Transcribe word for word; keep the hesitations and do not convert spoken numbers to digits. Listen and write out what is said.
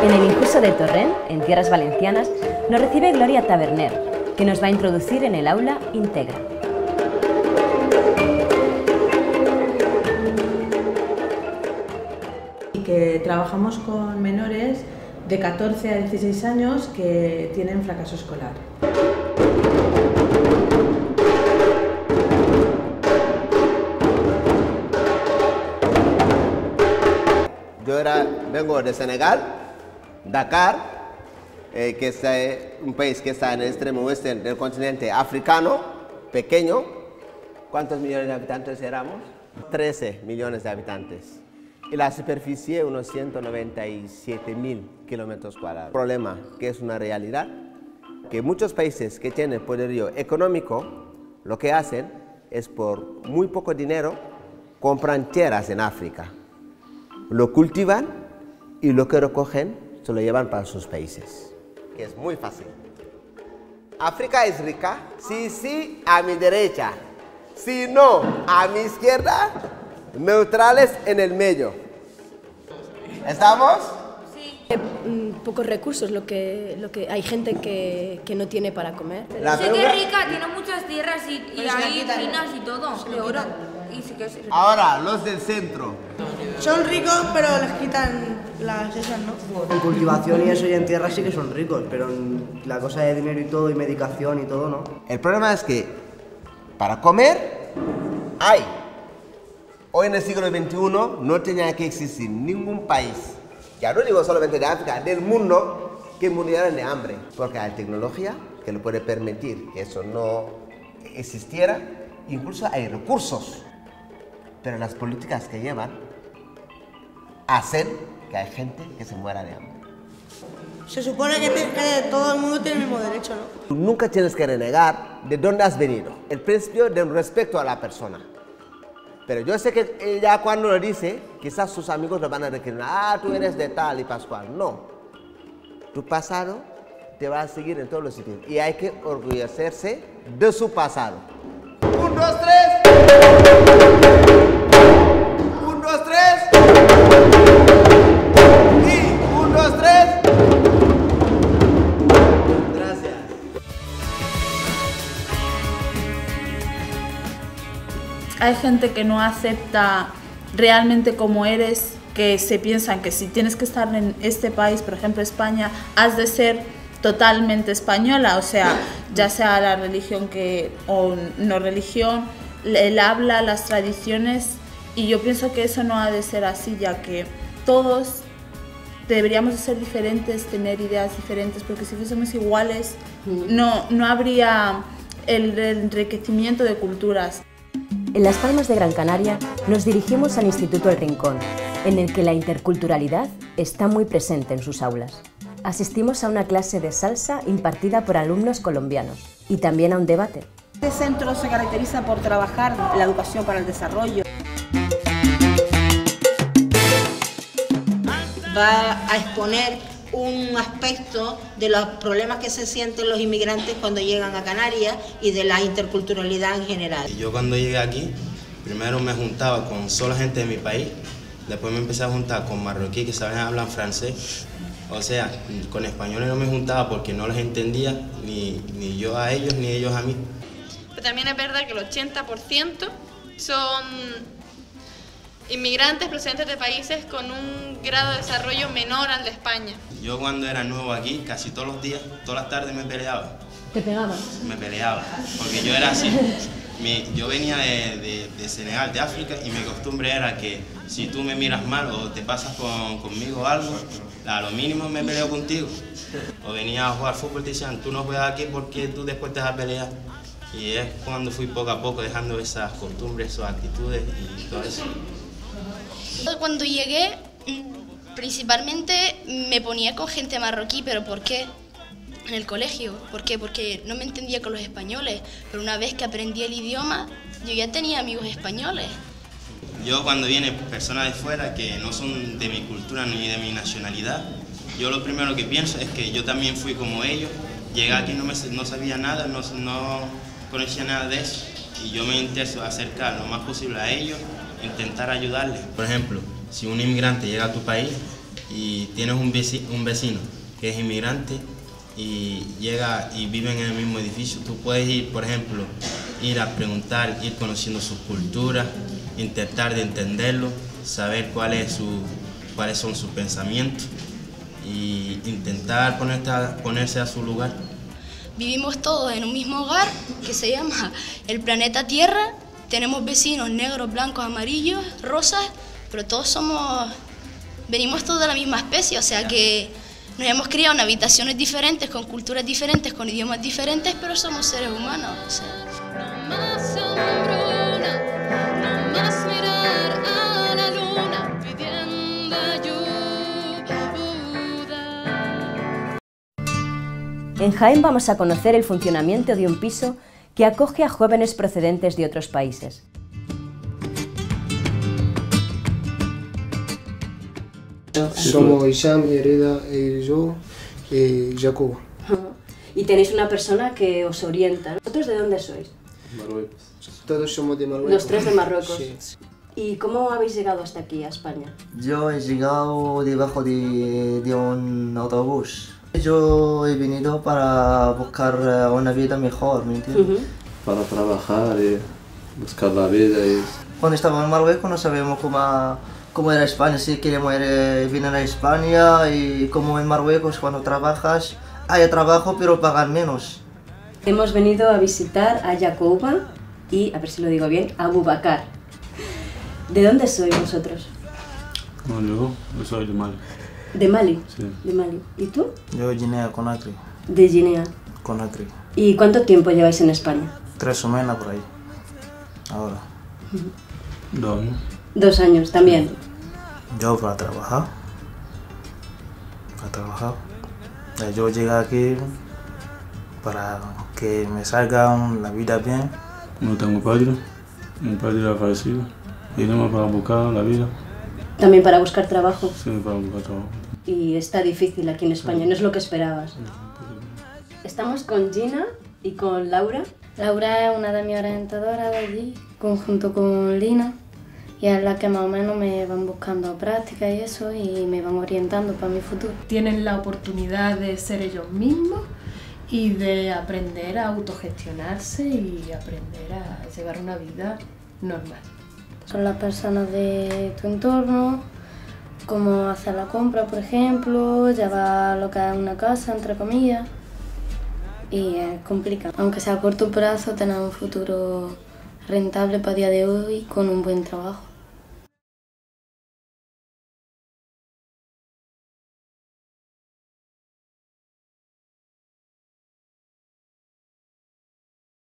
En el Injuso de Torrent, en tierras valencianas, nos recibe Gloria Taberner, que nos va a introducir en el aula Integra. Y que trabajamos con menores de catorce a dieciséis años que tienen fracaso escolar. Yo era, vengo de Senegal, Dakar, eh, que es eh, un país que está en el extremo oeste del continente africano, pequeño. ¿Cuántos millones de habitantes éramos? trece millones de habitantes. Y la superficie, unos ciento noventa y siete mil kilómetros cuadrados. El problema, que es una realidad, que muchos países que tienen poderío económico, lo que hacen es por muy poco dinero, compran tierras en África. Lo cultivan y lo que recogen se lo llevan para sus países. Que es muy fácil. África es rica, sí, sí, a mi derecha. Si no, a mi izquierda, neutrales en el medio. ¿Estamos? Sí. Eh, pocos recursos, lo que, lo que hay gente que, que no tiene para comer. La sí que es rica, tiene muchas tierras y, y hay minas y todo, de oro. Y sí que es... Ahora, los del centro. Son ricos, pero les quitan las esas, ¿no? En cultivación y eso y en tierra sí que son ricos, pero en la cosa de dinero y todo, y medicación y todo, ¿no? El problema es que para comer hay. Hoy en el siglo veintiuno no tenía que existir ningún país, ya no digo solamente de África, del mundo, que muriera de hambre. Porque hay tecnología que lo puede permitir que eso no existiera, incluso hay recursos. Pero las políticas que llevan hacen que hay gente que se muera de hambre. Se supone que, te, que todo el mundo tiene el mismo derecho, ¿no? Tú nunca tienes que renegar de dónde has venido. El principio del respeto a la persona. Pero yo sé que ella cuando lo dice, quizás sus amigos lo van a recriminar. Ah, tú eres de tal y pascual. No. Tu pasado te va a seguir en todos los sitios. Y hay que orgullecerse de su pasado. Un, dos, tres. Un, dos, tres. Y un, dos, tres. Gracias. Hay gente que no acepta realmente como eres, que se piensan que si tienes que estar en este país, por ejemplo España, has de ser totalmente española, o sea, ya sea la religión que, o no religión, el habla, las tradiciones, y yo pienso que eso no ha de ser así, ya que todos deberíamos de ser diferentes, tener ideas diferentes, porque si fuésemos iguales no, no habría el enriquecimiento de culturas. En Las Palmas de Gran Canaria nos dirigimos al Instituto El Rincón, en el que la interculturalidad está muy presente en sus aulas. Asistimos a una clase de salsa impartida por alumnos colombianos y también a un debate. Este centro se caracteriza por trabajar la educación para el desarrollo. Va a exponer un aspecto de los problemas que se sienten los inmigrantes cuando llegan a Canarias y de la interculturalidad en general. Yo cuando llegué aquí, primero me juntaba con solo gente de mi país, después me empecé a juntar con marroquíes que saben hablar francés. O sea, con españoles no me juntaba porque no les entendía, ni, ni yo a ellos, ni ellos a mí. Pero también es verdad que el ochenta por ciento son inmigrantes procedentes de países con un grado de desarrollo menor al de España. Yo cuando era nuevo aquí, casi todos los días, todas las tardes me peleaba. ¿Te pegabas? Me peleaba, porque yo era así. Mi, yo venía de, de, de Senegal, de África, y mi costumbre era que si tú me miras mal o te pasas con, conmigo algo, a lo mínimo me peleo contigo. O venía a jugar fútbol y te decían, tú no juegas aquí porque tú después te vas a pelear. Y es cuando fui poco a poco dejando esas costumbres, esas actitudes y todo eso. Cuando llegué, principalmente me ponía con gente marroquí, pero ¿por qué? En el colegio. ¿Por qué? Porque no me entendía con los españoles, pero una vez que aprendí el idioma, yo ya tenía amigos españoles. Yo cuando vienen personas de fuera que no son de mi cultura ni de mi nacionalidad, yo lo primero que pienso es que yo también fui como ellos. Llegué aquí, no, me, no sabía nada, no, no conocía nada de eso, y yo me intento acercar lo más posible a ellos, intentar ayudarles. Por ejemplo, si un inmigrante llega a tu país, y tienes un vecino, un vecino que es inmigrante y llega y vive en el mismo edificio, tú puedes ir, por ejemplo, ir a preguntar, ir conociendo sus culturas, intentar de entenderlo, saber cuál es su, cuáles son sus pensamientos y intentar ponerte a, ponerse a su lugar. Vivimos todos en un mismo hogar que se llama el planeta Tierra. Tenemos vecinos negros, blancos, amarillos, rosas, pero todos somos, venimos todos de la misma especie, o sea que nos hemos criado en habitaciones diferentes, con culturas diferentes, con idiomas diferentes, pero somos seres humanos. O sea. En Jaén vamos a conocer el funcionamiento de un piso que acoge a jóvenes procedentes de otros países. Somos Isham, Hereda, y yo, y Jacobo. Y tenéis una persona que os orienta. ¿Vosotros de dónde sois? Marruecos. Todos somos de Marruecos. Los tres de Marruecos. Sí. ¿Y cómo habéis llegado hasta aquí, a España? Yo he llegado debajo de, de un autobús. Yo he venido para buscar una vida mejor, ¿me entiendes? Uh-huh. Para trabajar y buscar la vida. Y... Cuando estaba en Marruecos no sabíamos cómo, cómo era España, si queríamos ir, venir a España y como en Marruecos cuando trabajas hay trabajo pero pagan menos. Hemos venido a visitar a Jacoba y, a ver si lo digo bien, a Abu Bakar. ¿De dónde sois vosotros? No, yo, yo soy de Mali. ¿De Mali? Sí. De Mali. ¿Y tú? Yo de Guinea, Conakry. De Guinea. Conakry. ¿Y cuánto tiempo lleváis en España? Tres semanas por ahí. Ahora. Dos años. Dos años también. Yo para trabajar. Para trabajar. Yo llegué aquí para que me salga la vida bien. No tengo padre. Mi padre ha fallecido. Vinimos para buscar la vida. ¿También para buscar trabajo? Sí, para buscar trabajo. Y está difícil aquí en España, no es lo que esperabas. Estamos con Gina y con Laura. Laura es una de mis orientadoras de allí, conjunto con Lina, y es la que más o menos me van buscando práctica y eso, y me van orientando para mi futuro. Tienen la oportunidad de ser ellos mismos y de aprender a autogestionarse y aprender a llevar una vida normal. Son las personas de tu entorno, cómo hacer la compra, por ejemplo, llevar lo que es una casa, entre comillas, y es complicado. Aunque sea a corto plazo, tener un futuro rentable para el día de hoy con un buen trabajo.